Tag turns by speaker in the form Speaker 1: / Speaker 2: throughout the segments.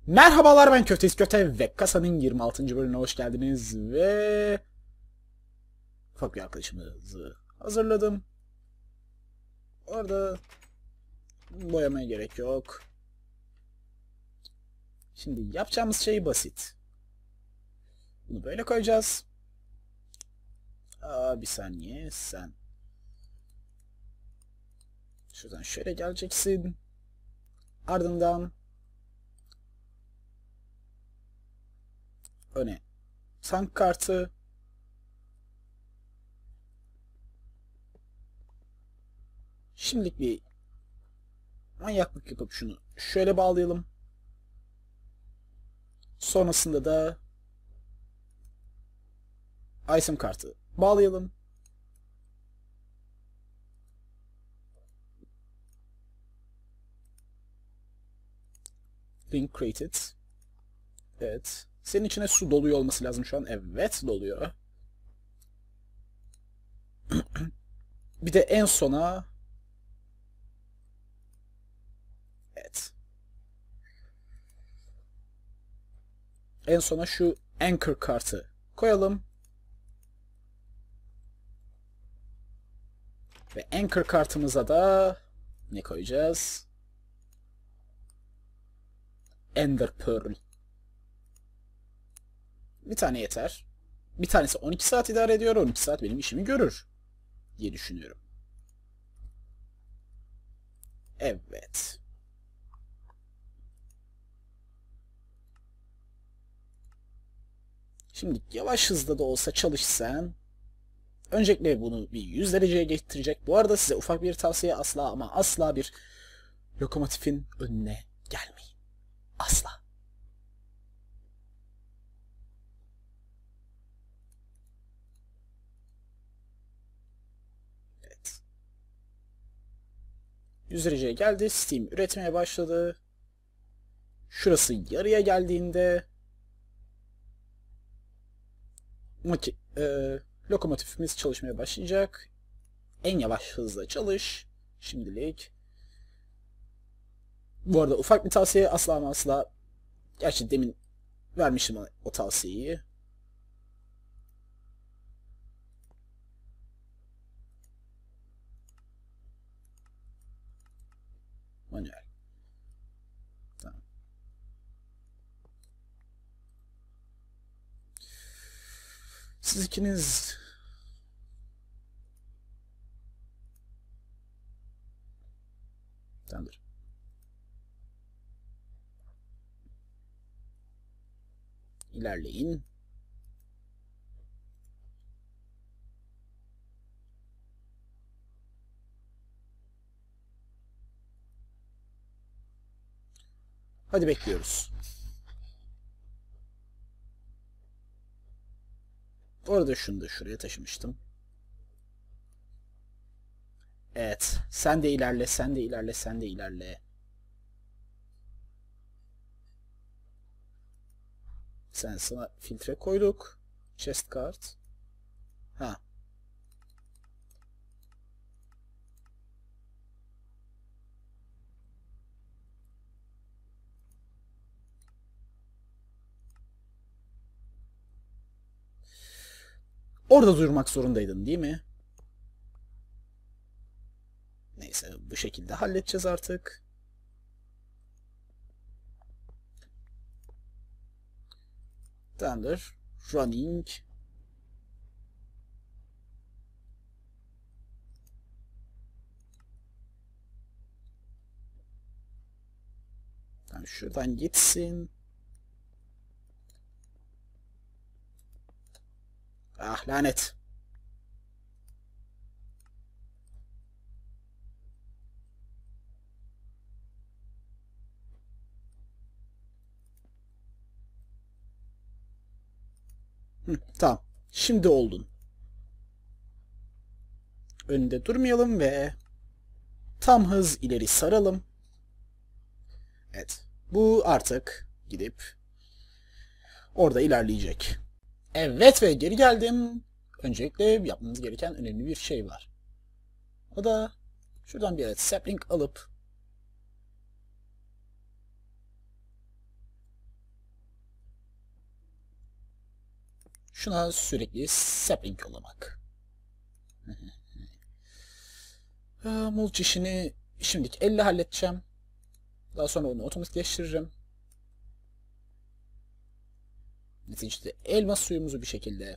Speaker 1: Merhabalar, ben Köfteyiz Köfte ve kasanın 26. bölümüne hoş geldiniz ve ufak bir arkadaşımızı hazırladım. Orada boyamaya gerek yok. Şimdi yapacağımız şey basit. Bunu böyle koyacağız. Bir saniye, sen şuradan şöyle geleceksin. Ardından öne tank kartı. Şimdilik bir manyaklık yapıp şunu şöyle bağlayalım. Sonrasında da item kartı bağlayalım. Link created. Evet. Senin içine su doluyor olması lazım şu an. Evet, doluyor. Bir de en sona... Evet. En sona şu anchor kartı koyalım. Ve anchor kartımıza da ne koyacağız? Ender Pearl. Bir tane yeter. Bir tanesi 12 saat idare ediyor. 12 saat benim işimi görür diye düşünüyorum. Evet. Şimdi yavaş hızda da olsa çalışsan, öncelikle bunu bir 100 dereceye getirecek. Bu arada size ufak bir tavsiye: asla ama asla bir lokomotifin önüne gelmeyin. Asla. Evet. 100 dereceye geldi. Steam üretmeye başladı. Şurası yarıya geldiğinde lokomotifimiz çalışmaya başlayacak. En yavaş hızla çalış. Şimdilik. Bu arada ufak bir tavsiye: asla ama asla. Gerçi demin vermiştim o tavsiyeyi. Manuel. Tamam. Siz ikiniz tamamdır. İlerleyin. Hadi bekliyoruz. Orada şunu da şuraya taşımıştım. Evet. Sen de ilerle, sen de ilerle, sen de ilerle. Sen sana filtre koyduk. Chest card. Ha. Orada durmak zorundaydın, değil mi? Neyse, bu şekilde halledeceğiz artık. Tamamdır. Running. Tamam, şuradan gitsin. Ah, lanet. Tamam. Şimdi oldun. Önünde durmayalım ve tam hız ileri saralım. Evet. Bu artık gidip orada ilerleyecek. Evet ve geri geldim. Öncelikle yapmamız gereken önemli bir şey var. O da şuradan bir adet sapling alıp Şuna sürekli sapling yollamak. Mulch işini şimdilik elle halledeceğim. Daha sonra onu otomatikleştiririm. Neticede elma suyumuzu bir şekilde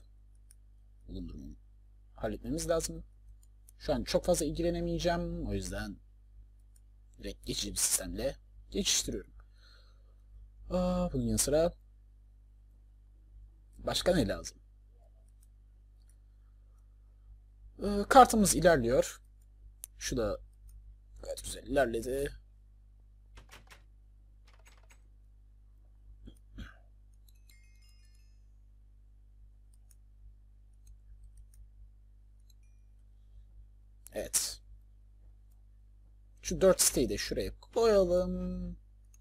Speaker 1: halletmemiz lazım. Şu an çok fazla ilgilenemeyeceğim. O yüzden direkt geçici bir sistemle geçiştiriyorum. Bunun yanı sıra başka ne lazım? Kartımız ilerliyor. Şu da gayet güzel ilerledi. Evet. Şu 4 siteyi de şuraya koyalım.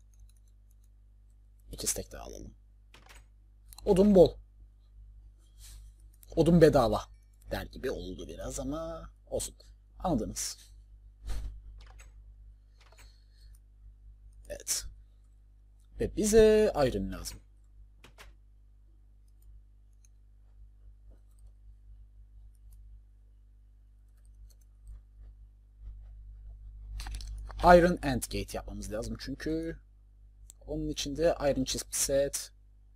Speaker 1: 2 stek daha alalım. Odun bol. Odun bedava der gibi oldu biraz ama olsun. Anladınız. Evet. Ve bize iron lazım. Iron End Gate yapmamız lazım çünkü onun içinde Iron Chip Set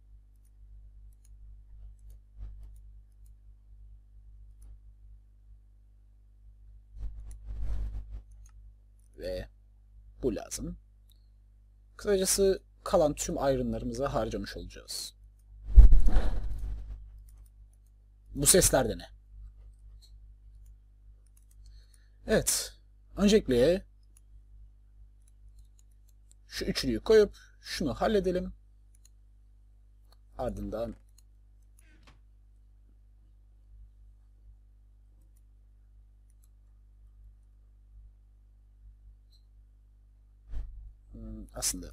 Speaker 1: ve bu lazım. Kısacası kalan tüm iron'larımızı harcamış olacağız. Bu sesler de ne? Evet. Öncelikle şu üçlüyü koyup şunu halledelim. Ardından aslında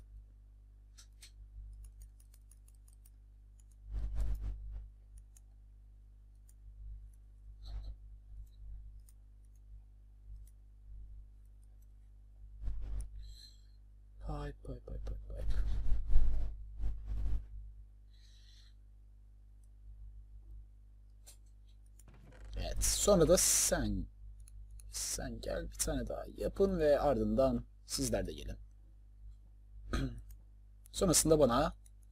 Speaker 1: pipe. Evet. Sonra da sen gel bir tane daha yapın ve ardından sizler de gelin. Sonrasında bana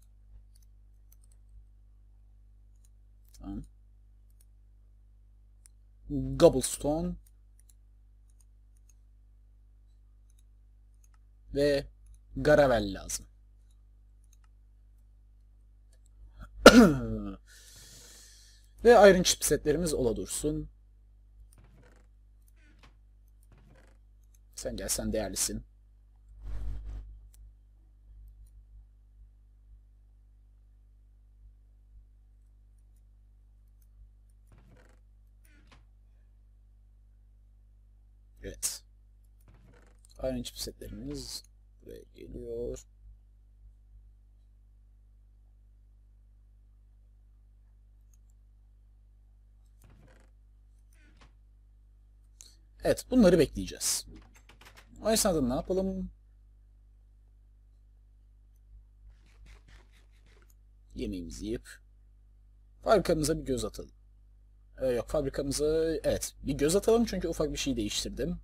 Speaker 1: tamam, Cobblestone ve Gravel lazım. Ve Iron chipsetlerimiz ola dursun. Sen gel, sen değerlisin. Evet. Iron chipsetlerimiz buraya geliyor. Evet, bunları bekleyeceğiz. O esnada ne yapalım? Yemeğimizi yiyip fabrikamıza bir göz atalım. Yok, fabrikamıza evet bir göz atalım çünkü ufak bir şey değiştirdim.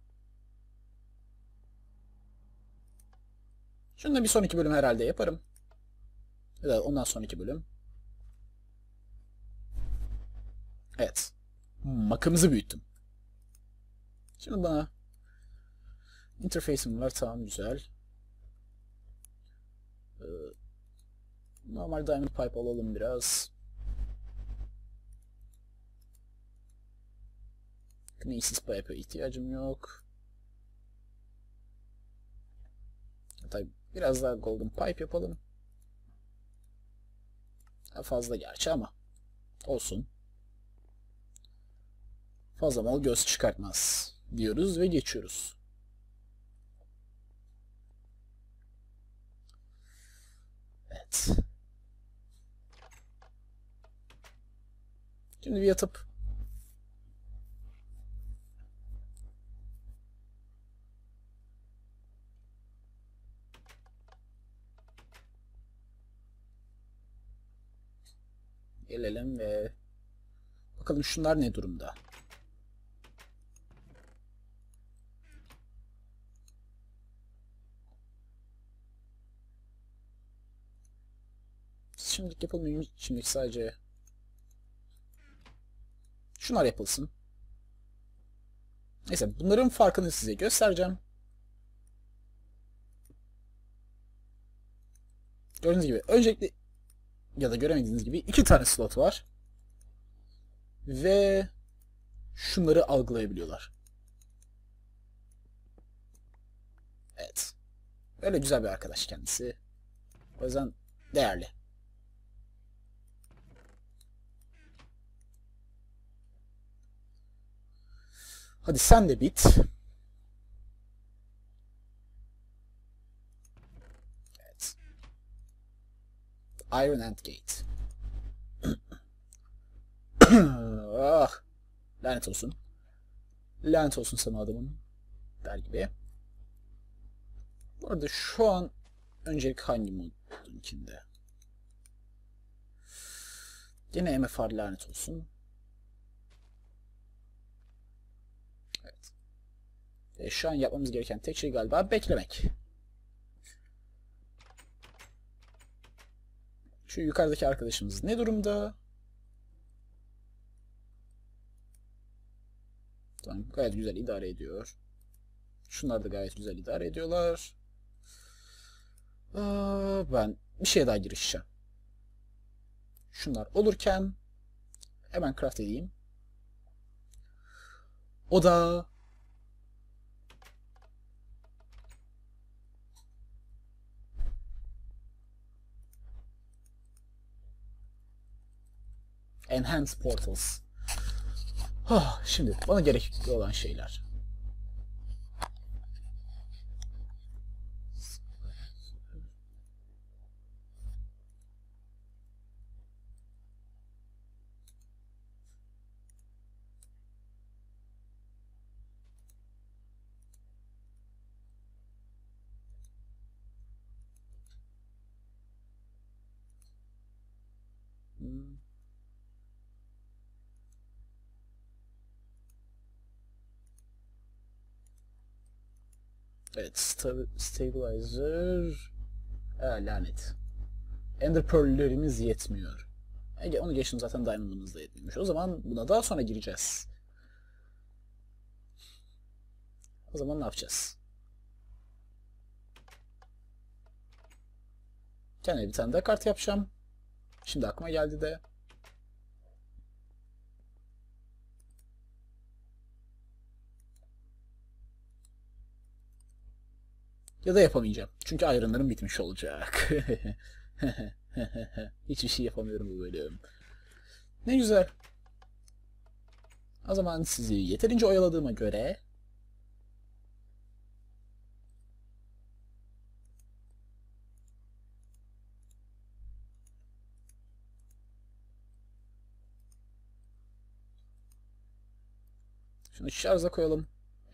Speaker 1: Şunu da bir sonraki bölüm herhalde yaparım. Ya da ondan sonraki bölüm. Evet. Makımızı büyüttüm. Şimdi bana interface'im var, tamam, güzel. Normal diamond pipe alalım biraz. Gneiss pipe'a ihtiyacım yok. Hatta biraz daha golden pipe yapalım. Fazla gerçi ama olsun. Fazla mal göz çıkartmaz diyoruz ve geçiyoruz. Evet. Şimdi bir yatıp gelelim ve Bakalım şunlar ne durumda? Şimdilik yapılmıyor. Şimdilik sadece şunlar yapılsın. Neyse, bunların farkını size göstereceğim. Gördüğünüz gibi öncelikle ya da göremediğiniz gibi 2 tane slot var. Ve şunları algılayabiliyorlar. Evet. Öyle güzel bir arkadaş kendisi. O yüzden değerli. Hadi sen de bit. Evet. Iron Ant Gate. Ah, lanet olsun. Lanet olsun sana adamım. Der gibi. Bu arada şu an öncelik hangi modunkinde? Yine MFR lanet olsun. Evet. Şu an yapmamız gereken tek şey galiba beklemek. Şu yukarıdaki arkadaşımız ne durumda? Tamam, gayet güzel idare ediyor. Şunlar da gayet güzel idare ediyorlar. Ben bir şeye daha girişeceğim. Şunlar olurken hemen craft edeyim. O da Enhanced Portals. Şimdi bana gerekli olan şeyler. Evet, Stabilizer. Lanet. Ender Pearl'lerimiz yetmiyor. Onu geçtim, zaten Diamond'ımız da yetmiyormuş. O zaman buna daha sonra gireceğiz. O zaman ne yapacağız? Kendime bir tane daha kart yapacağım. Şimdi aklıma geldi de. Ya da yapamayacağım. Çünkü iron'larım bitmiş olacak. Hiçbir şey yapamıyorum bu bölüm. Ne güzel. O zaman sizi yeterince oyaladığıma göre şunu şarja koyalım.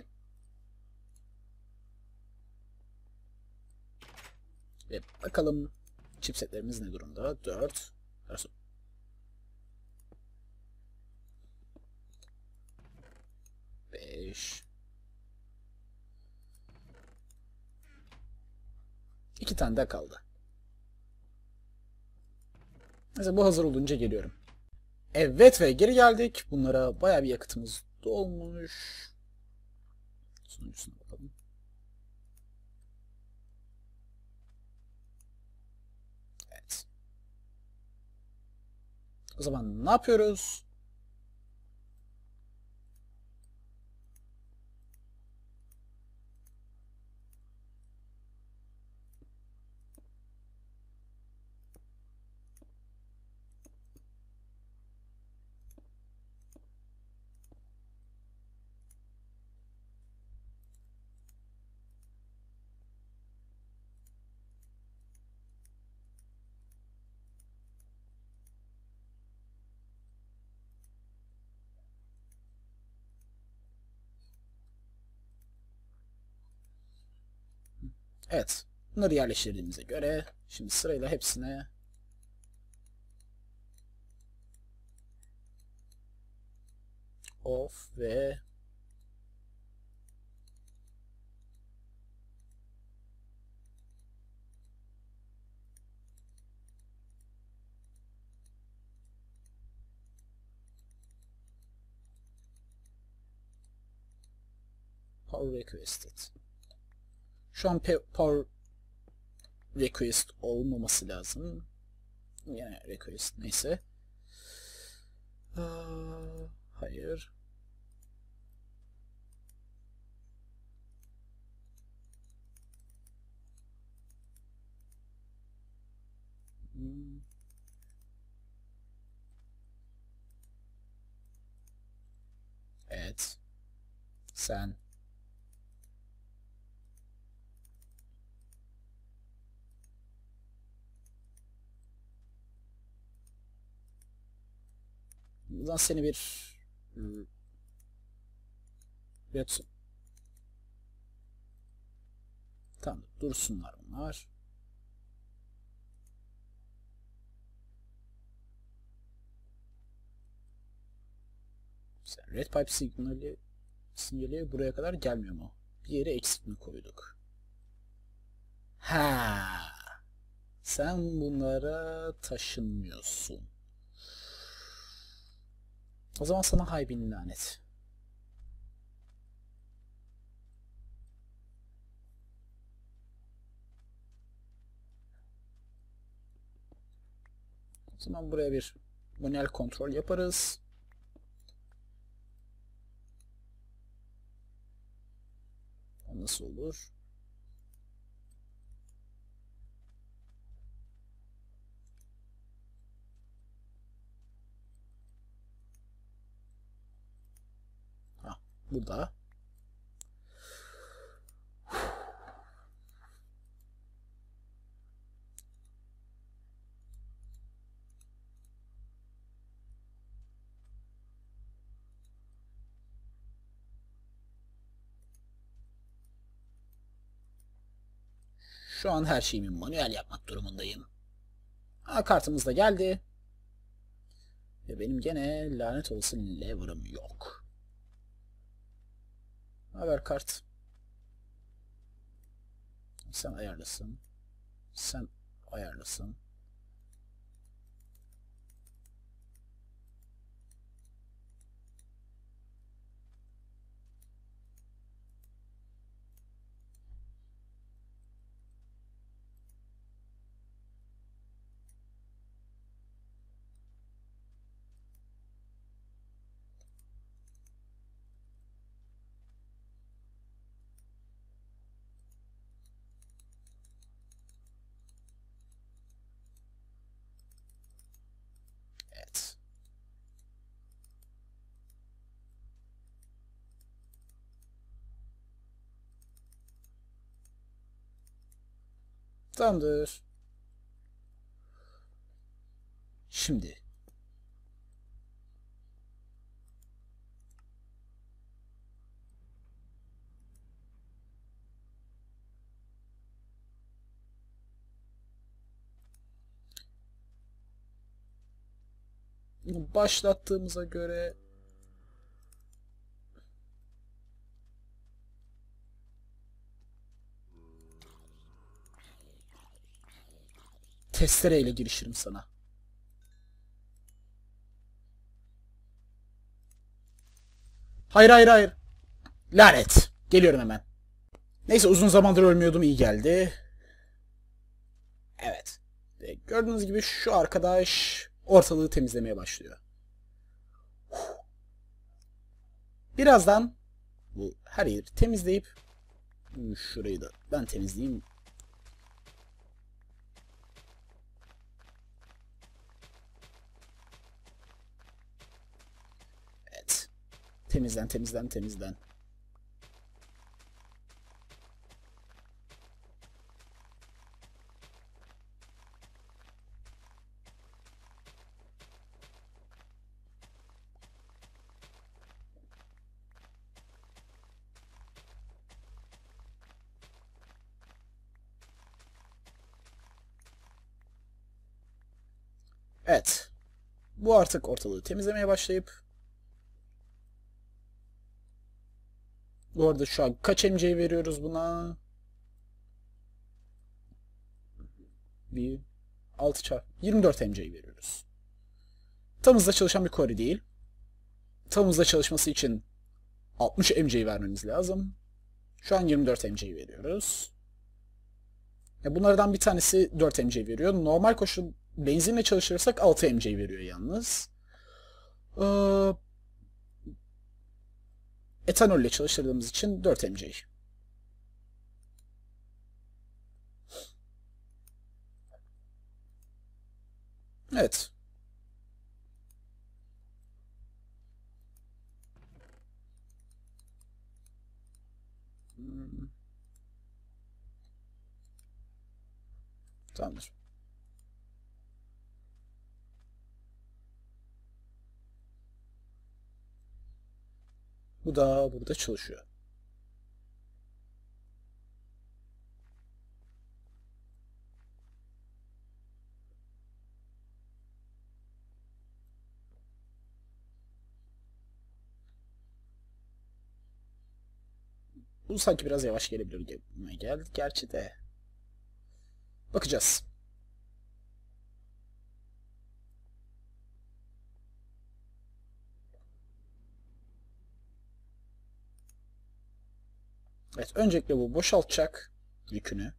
Speaker 1: Ve bakalım chipsetlerimiz ne durumda? 4. 5. 2 tane daha kaldı. Mesela bu hazır olunca geliyorum. Evet ve geri geldik. Bunlara bayağı bir yakıtımız dolmuş. Sonuncusuna bakalım. Evet. O zaman ne yapıyoruz? Evet. Bunları yerleştirdiğimize göre şimdi sırayla hepsine of ve power requested. Şu an power request olmaması lazım. Yine request neyse. Hayır. Evet. Sen. Buradan seni bir Redstone. Tamam, dursunlar bunlar. Red Pipe sinyali buraya kadar gelmiyor mu? Bir yere eksik mi koyduk? Ha, sen bunlara taşınmıyorsun. O zaman sana haybin lanet. O zaman buraya bir manuel kontrol yaparız. O nasıl olur? Ha, burada. Şu an her şeyimi manuel yapmak durumundayım. Kartımız da geldi. Ve benim gene lanet olası lever'ım yok. Haber kart. Sen ayarlasın. Sen ayarlasın. Evet. Tamamdır. Şimdi başlattığımıza göre testereyle girişirim sana. Hayır hayır hayır. Lanet. Geliyorum hemen. Neyse, uzun zamandır ölmüyordum, iyi geldi. Evet. Ve gördüğünüz gibi şu arkadaş ortalığı temizlemeye başlıyor. Birazdan bu her yeri temizleyip şurayı da ben temizleyeyim. Evet. Temizlen temizlen temizlen. Evet. Bu artık ortalığı temizlemeye başlayıp Bu arada şu an kaç MC veriyoruz buna? Bir 6 çarpı 24 MC veriyoruz. Tam hızla çalışan bir query değil. Tam hızla çalışması için 60 MC vermemiz lazım. Şu an 24 MC veriyoruz. Bunlardan bir tanesi 4 MC veriyor. Normal koşul benzinle çalıştırırsak 6 MC veriyor yalnız. Etanolle çalıştırdığımız için 4 MC. Evet. Tamamdır. Bu da burada çalışıyor. Bu sanki biraz yavaş gelebilir gibi geldi. Gerçi de. Bakacağız. Evet, öncelikle bu boşaltacak yükünü.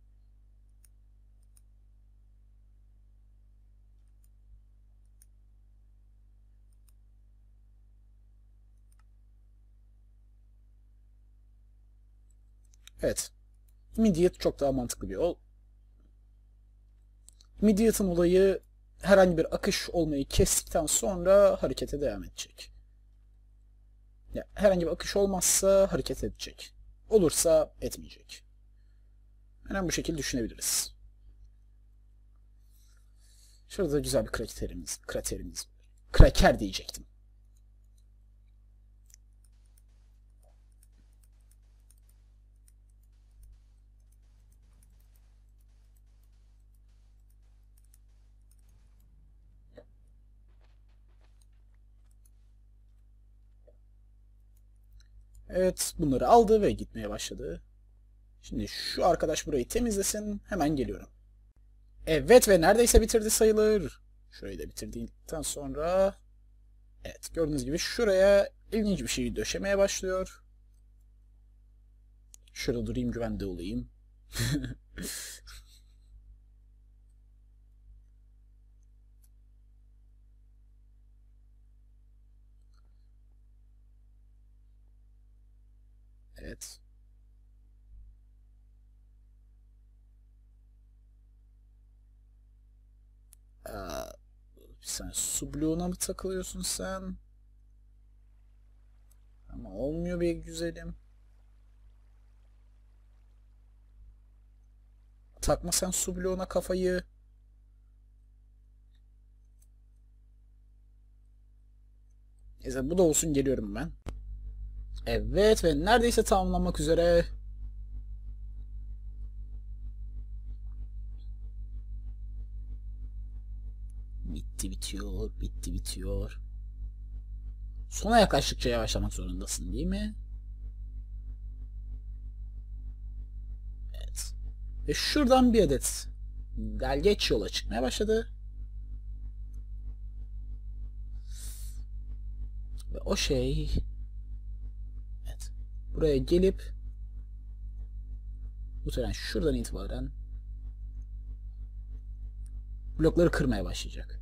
Speaker 1: Evet. Immediate çok daha mantıklı bir yol. Immediate'ın olayı herhangi bir akış olmayı kestikten sonra harekete devam edecek. Yani herhangi bir akış olmazsa hareket edecek. Olursa etmeyecek. Hemen bu şekilde düşünebiliriz. Şurada güzel bir kraterimiz. Kraker diyecektim. Evet, bunları aldı ve gitmeye başladı. Şimdi şu arkadaş burayı temizlesin. Hemen geliyorum. Evet ve neredeyse bitirdi sayılır. Şurayı da bitirdikten sonra... Evet, gördüğünüz gibi şuraya ilginç bir şey döşemeye başlıyor. Şurada durayım, güvende olayım. Evet. Sen su bloğuna mı takılıyorsun sen? Ama olmuyor be güzelim. Takma sen su bloğuna kafayı. Neyse bu da olsun, geliyorum ben. Evet ve neredeyse tamamlanmak üzere. Bitti bitiyor, bitti bitiyor. Sona yaklaştıkça yavaşlamak zorundasın değil mi? Evet. Ve şuradan bir adet delgeç yola çıkmaya başladı. Ve o şey... Evet. Buraya gelip bu tren şuradan itibaren blokları kırmaya başlayacak.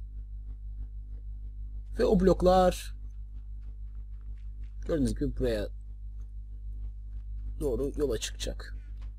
Speaker 1: Ve o bloklar gördüğünüz gibi buraya doğru yola çıkacak.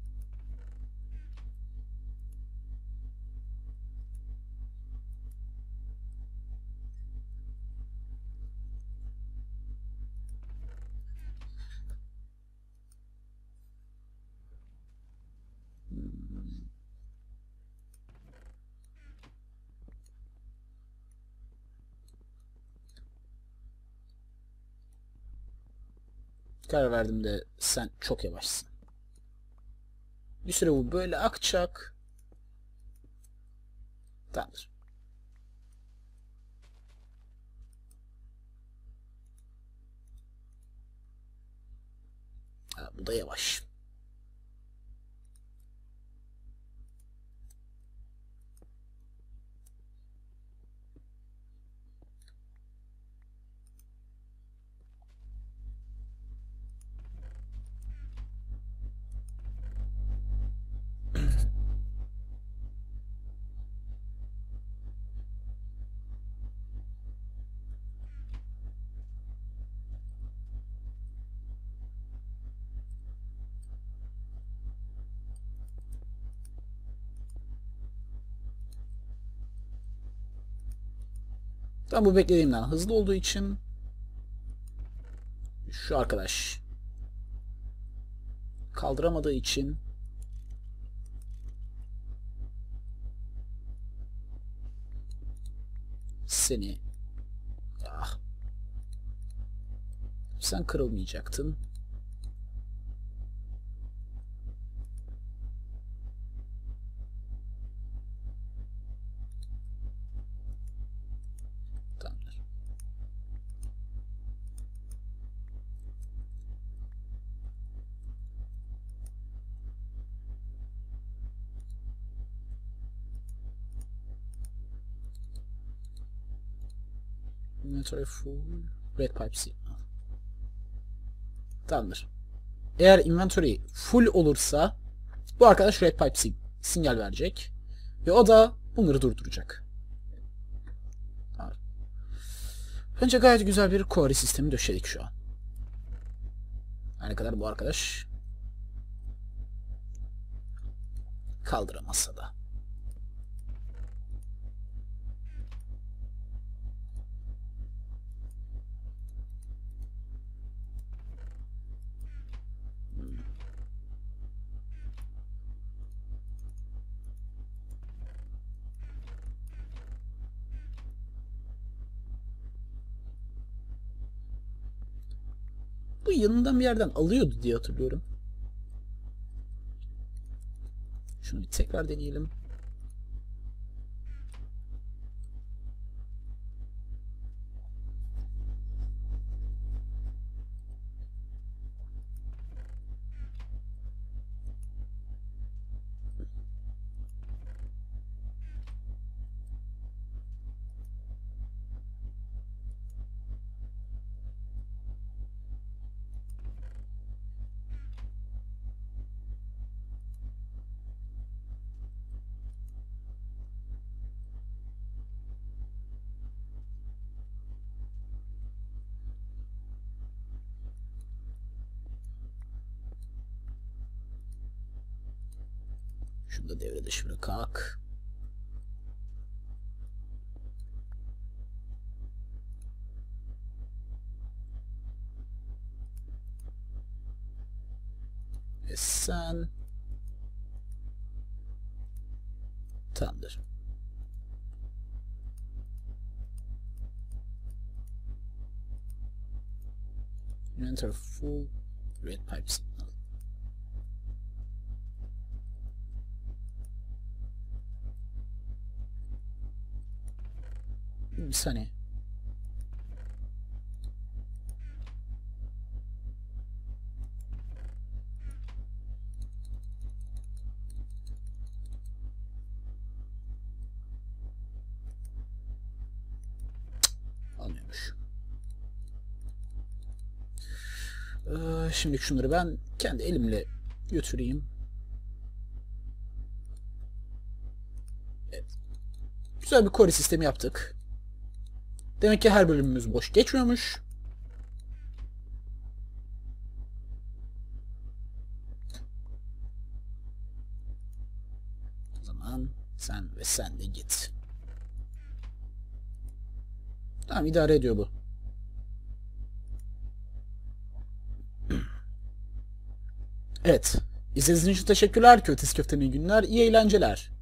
Speaker 1: Karar verdim de sen çok yavaşsın. Bir süre bu böyle akacak. Tamamdır. Ha, bu da yavaş. Tam bu beklediğimden hızlı olduğu için şu arkadaş kaldıramadığı için seni sen kırılmayacaktın. Tamamdır. Inventory full. Red pipe signal. Tamamdır. Eğer inventory full olursa bu arkadaş red pipe sinyal verecek. Ve o da bunları durduracak. Bence gayet güzel bir query sistemi döşedik şu an. Ne kadar bu arkadaş kaldıramazsa da. Bu yanından bir yerden alıyordu diye hatırlıyorum. Şunu bir tekrar deneyelim. Şunu da devre dışı bırakak. Ve sen tamamdır. Enter full red pipe signal. Bir saniye. Almıyormuş. Şimdi şunları ben kendi elimle götüreyim. Evet. Güzel bir query sistemi yaptık. Demek ki her bölümümüz boş geçmiyormuş. O zaman sen ve sen de git. Tamam, idare ediyor bu. Evet. İzlediğiniz için teşekkürler. Kötüs Köfte'nin günler. İyi eğlenceler.